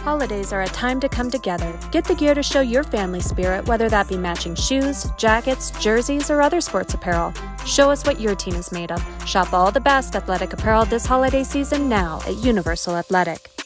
Holidays are a time to come together. Get the gear to show your family spirit, whether that be matching shoes, jackets, jerseys, or other sports apparel. Show us what your team is made of. Shop all the best athletic apparel this holiday season now at Universal Athletic.